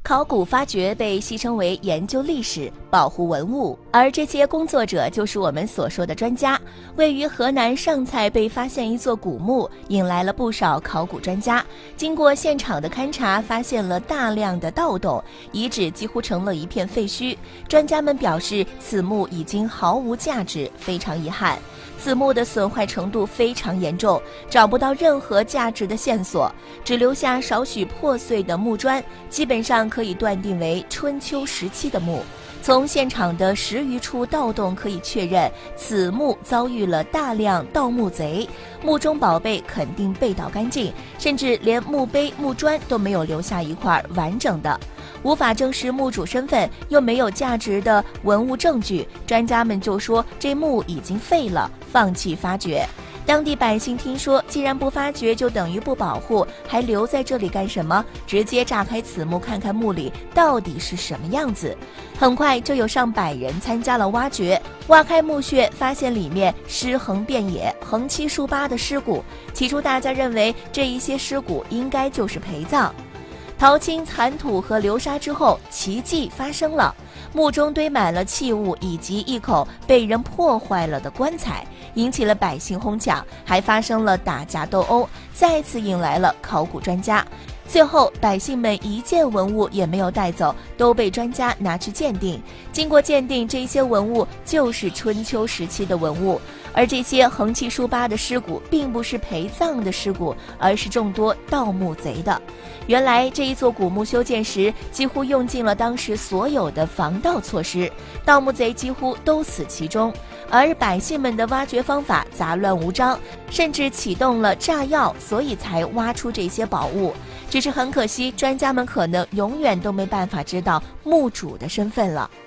考古发掘被戏称为研究历史、保护文物，而这些工作者就是我们所说的专家。位于河南上蔡被发现一座古墓，引来了不少考古专家。经过现场的勘查，发现了大量的盗洞，遗址几乎成了一片废墟。专家们表示，此墓已经毫无价值，非常遗憾。此墓的损坏程度非常严重，找不到任何价值的线索，只留下少许破碎的木砖，基本上可以断定为春秋时期的墓。从现场的10余处盗洞可以确认，此墓遭遇了大量盗墓贼，墓中宝贝肯定被盗干净，甚至连墓碑、墓砖都没有留下一块完整的。无法证实墓主身份，又没有价值的文物证据，专家们就说这墓已经废了，放弃发掘。当地百姓听说，既然不发掘就等于不保护，还留在这里干什么？直接炸开此墓，看看墓里到底是什么样子。很快就有上百人参加了挖掘，挖开墓穴，发现里面尸横遍野，横七竖八的尸骨。起初大家认为这一些尸骨应该就是陪葬。淘清残土和流沙之后，奇迹发生了，墓中堆满了器物以及一口被人破坏了的棺材，引起了百姓哄抢，还发生了打架斗殴，再次引来了考古专家。最后百姓们一件文物也没有带走，都被专家拿去鉴定。经过鉴定，这些文物就是春秋时期的文物，而这些横七竖八的尸骨并不是陪葬的尸骨，而是众多盗墓贼的。原来这一座古墓修建时几乎用尽了当时所有的防盗措施，盗墓贼几乎都死其中，而百姓们的挖掘方法杂乱无章，甚至启动了炸药，所以才挖出这些宝物。只是很可惜，专家们可能永远都没办法知道墓主的身份了。